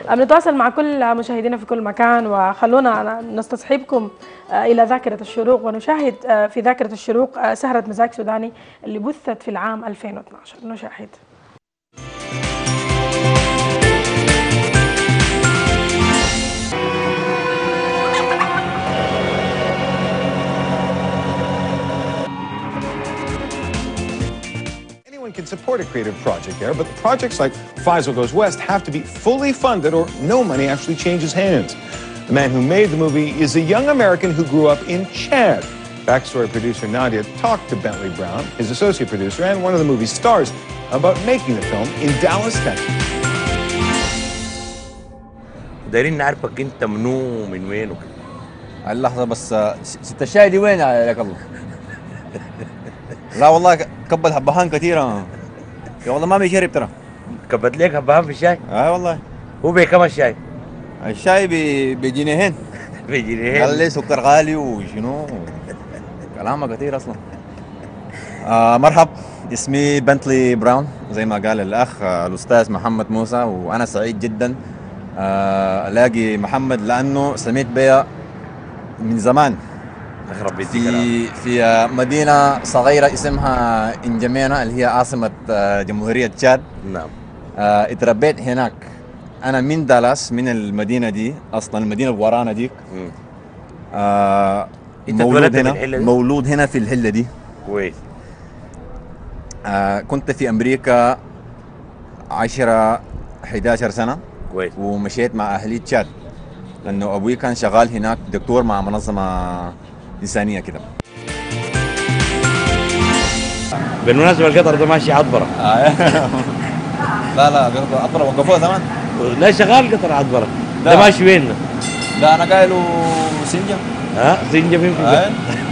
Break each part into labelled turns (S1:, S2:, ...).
S1: بنتواصل مع كل مشاهدينا في كل مكان، وخلونا نستصحبكم إلى ذاكرة الشروق ونشاهد في ذاكرة الشروق سهرة مزاج سوداني اللي بثت في العام 2012. نشاهد.
S2: Anyone can support a creative project there, but projects like Faisal Goes West have to be fully funded or no money actually changes hands. The man who made the movie is a young American who grew up in Chad. Backstory producer Nadia talked to Bentley Brown, his associate producer and one of the movie's stars, about making the film in Dallas, Texas.
S3: دايرين نعرفك انت منو من وين وكده.
S4: اللحظة بس ست الشاي دي وين عليك الله؟ لا والله كبت حبهان كثيرة يا والله ما بيشرب ترى.
S3: كبت ليك هبهان في الشاي؟
S4: والله.
S3: هو بكم الشاي؟
S4: الشاي بجنيهين.
S3: بجنيهين؟
S4: قال لي سكر غالي وشنو كلامه كثير اصلا. مرحب، اسمي بنتلي براون زي ما قال الاخ الاستاذ محمد موسى، وانا سعيد جدا الاقي محمد لانه سميت بيا من زمان في مدينة صغيرة اسمها انجمينا اللي هي عاصمة جمهورية تشاد.
S3: نعم.
S4: اتربيت هناك. أنا من دالاس، من المدينة دي أصلا، المدينة ورانا ديك. مولود هنا، مولود هنا في الحلة دي.
S3: كويس.
S4: كنت في أمريكا 11 سنة.
S3: كويس.
S4: ومشيت مع أهلي تشاد لأنه أبوي كان شغال هناك دكتور مع منظمة إنسانية كده.
S3: بالمناسبة القطر ده ماشي عطبرة.
S4: لا قطر عطبرة وقفوه زمان.
S3: لا شغال قطر عطبرة. ده ماشي وين ده؟
S4: لا أنا قايله سنجا.
S3: سنجا فين في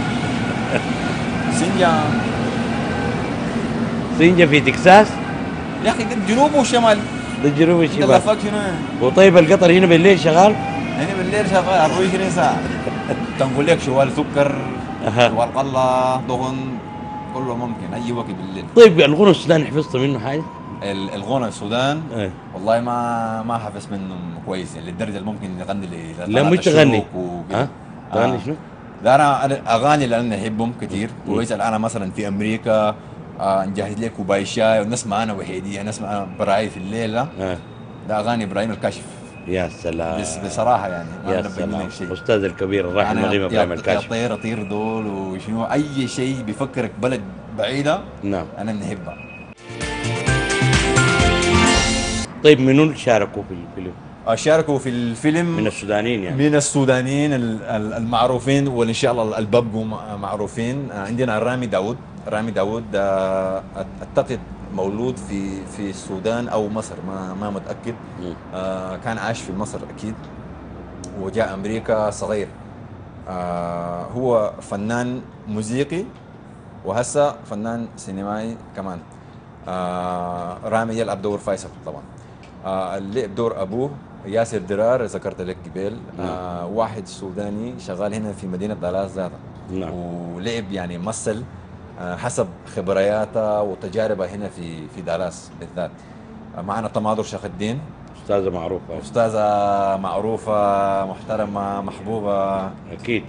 S4: سنجا.
S3: سنجا في تكساس؟
S4: يا أخي جنوب وشمال.
S3: ده جنوب والشمال.
S4: ده لفك شنو؟
S3: وطيب القطر هنا بالليل شغال؟
S4: هنا بالليل شغال 24 ساعة. تنقول لك شوال سكر، شوال قلة، دهن، كله ممكن أي وقت بالليل.
S3: طيب الغنى السوداني حفظت منه حاجة؟
S4: الغنى السودان والله ما حفظ منه كويس، يعني للدرجة اللي ممكن نغني
S3: لا مش تغني. تغني شنو؟
S4: لا أنا أغاني لأن أحبهم كثير. كويس. أنا مثلا في أمريكا نجهز لك كوباي شاي ونسمع أنا وحيدي، نسمع براعي في الليل. ده أغاني إبراهيم الكاشف.
S3: يا سلام.
S4: بصراحة يعني
S3: يا سلام. الأستاذ الكبير الراحل نظيم إبراهيم الكاشف.
S4: يا طير أطير دول وشنو أي شيء بيفكرك بلد بعيدة.
S3: نعم.
S4: أنا بنحبها.
S3: طيب منو شاركوا في الفيلم؟
S4: شاركوا في الفيلم
S3: من السودانيين يعني.
S4: من السودانيين المعروفين وإن شاء الله البقوا معروفين. عندنا رامي داود. رامي داود أعتقد مولود في السودان أو مصر، ما متأكد. كان عاش في مصر أكيد وجاء أمريكا صغير. هو فنان موسيقي وهسه فنان سينمائي كمان. رامي يلعب دور فيصل طبعا. اللي دور أبوه ياسر درار ذكرت لك قبل. واحد سوداني شغال هنا في مدينة دالاس ذاتها.
S3: نعم.
S4: ولعب يعني مثل حسب خبرياته وتجاربه هنا في دالاس بالذات. معنا تماضر شيخ الدين.
S3: أستاذة معروفة.
S4: أستاذة معروفة محترمة محبوبة
S3: أكيد.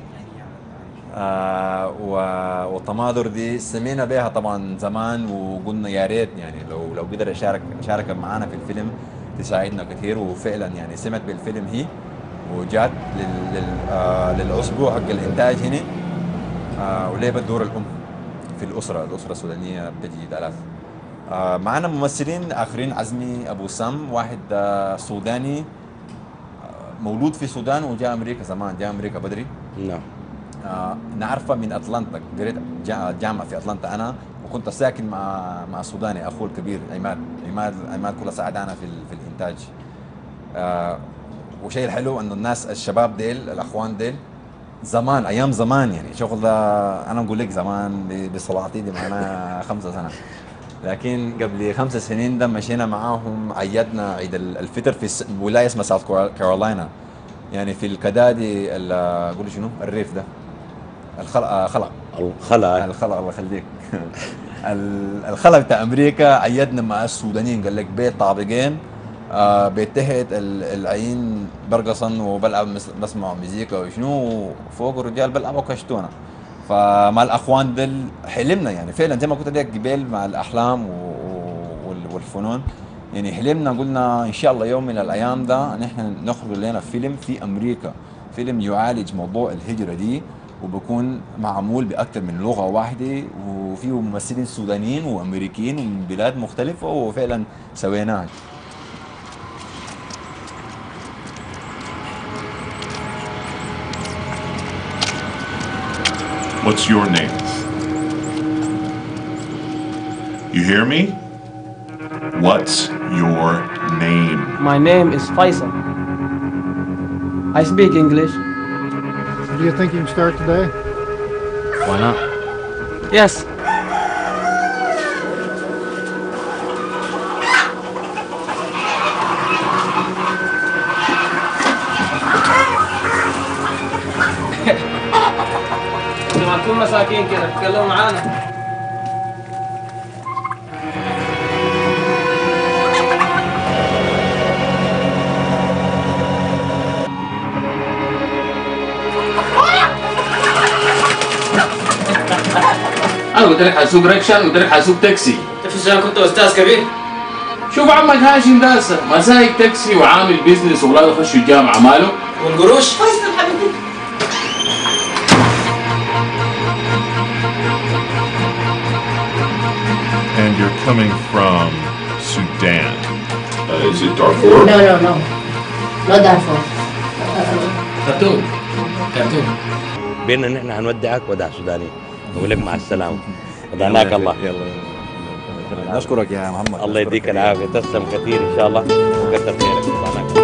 S4: وتماضر دي سمينا بها طبعا زمان وقلنا يا ريت يعني لو قدر يشارك معنا في الفيلم تساعدنا كثير. وفعلا يعني سمعت بالفيلم هي وجات للأسبوع حق الإنتاج هنا. ولعبت دور الأم في الأسرة السودانية بتجي دالاس. معنا ممثلين آخرين، عزمي أبو سام، واحد سوداني مولود في السودان وجاء أمريكا زمان، جاء أمريكا بدري.
S3: نعم.
S4: نعرفه من أتلانتا، قريت جامعة في أتلانتا أنا، وكنت ساكن مع سوداني أخوه الكبير عماد كل ساعدنا في الإنتاج. وشيء الحلو إنه الناس الشباب ديل الأخوان ديل زمان أيام زمان يعني شغل أنا أقول لك زمان بصلاتي دي معنا 5 سنة، لكن قبل 5 سنين ده مشينا معاهم عيدنا عيد الفطر في ولاية اسمها ساوث كارولاينا، يعني في الكدادي قولي شنو الريف ده الخلق الله يخليك. الخلق بتاع امريكا عيدنا مع السودانيين، قال لك بيت طابقين بيتحد العين برقصن وبلعب بسمع مزيكا وشنو، وفوق الرجال بلعبوا كشتونه. فمع الاخوان دل حلمنا يعني فعلا زي ما قلت لك قبل مع الاحلام والفنون، يعني حلمنا قلنا ان شاء الله يوم من الايام ده نحن نخرج لنا فيلم في امريكا، فيلم يعالج موضوع الهجره دي، وبكون معمول باكثر من لغه واحده، وفيه ممثلين سودانيين وامريكيين ومن بلاد مختلفه، وفعلا سويناه.
S5: What's your name? You hear me? What's your name?
S6: My name is Faisal. I speak English.
S7: Do you think you can start today?
S4: Why not?
S6: Yes. لما تكون مساكين كده تتكلموا معانا.
S8: انا قلت لك حسوق ركشة، قلت لك حسوق تاكسي.
S6: تفز انا كنت استاذ كبير.
S8: شوف عمك هاشم داسة ما سايق تاكسي وعامل بيزنس وولاده يخشوا الجامعة ماله؟
S6: والقروش؟ فيصل حبيبي.
S5: And you're coming from Sudan. Is it Darfur?
S9: No. Not Darfur.
S8: خرطوم. خرطوم.
S3: بيننا نحن هنودعك وداع سوداني، نقول لك مع السلامة، ودعناك الله.
S4: نشكرك يا محمد.
S3: الله يديك العافية، تسلم كثير إن شاء الله، وكثر خيرك.